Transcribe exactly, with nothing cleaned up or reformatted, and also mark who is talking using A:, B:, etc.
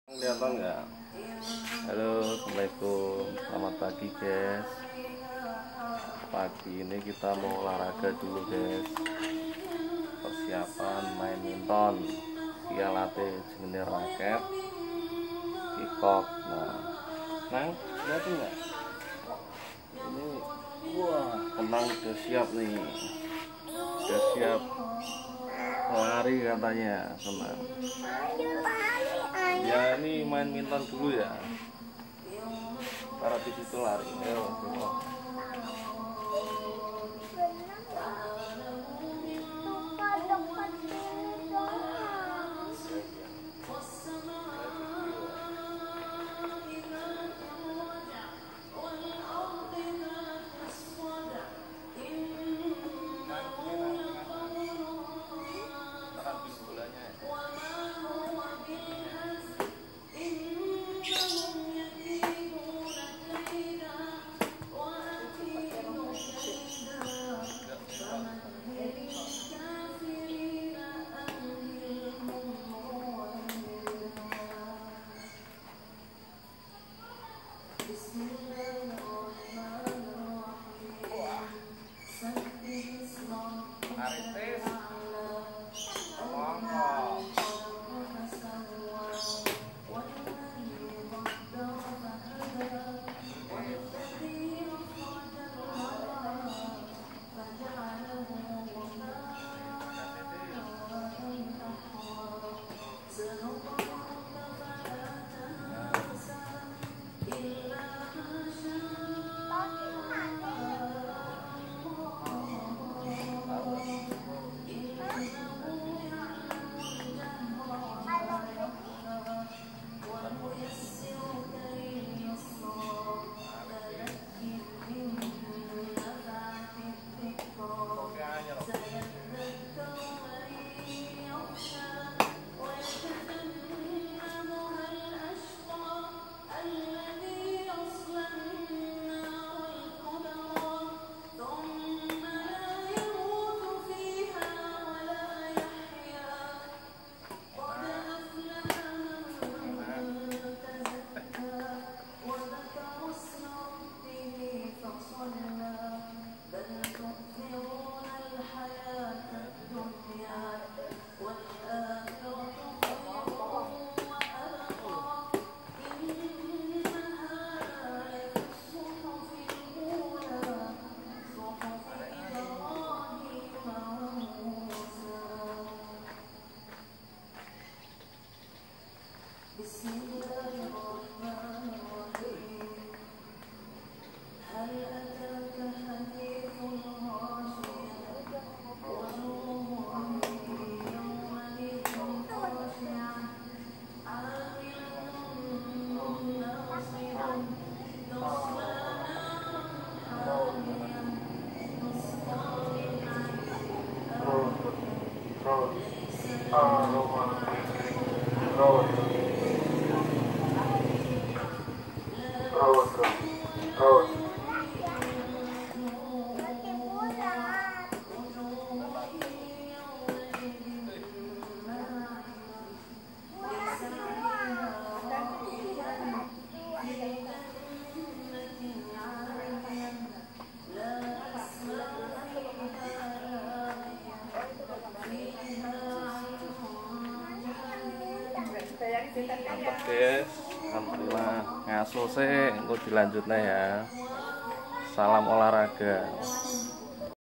A: Kelihatan nggak? Halo, assalamualaikum, selamat pagi guys. Pagi ini kita mau olahraga dulu guys. Persiapan main minton, via latih jenis raket, kikok. Nah, nang, lihat nggak? Ini, wah, tenang udah siap nih, udah siap lari katanya, tenang. Ya ini main minton dulu ya. Para di situ lari. Ayo, ayo. Mantap guys, alhamdulillah ngaso sih, untuk dilanjutnya ya. Salam olahraga.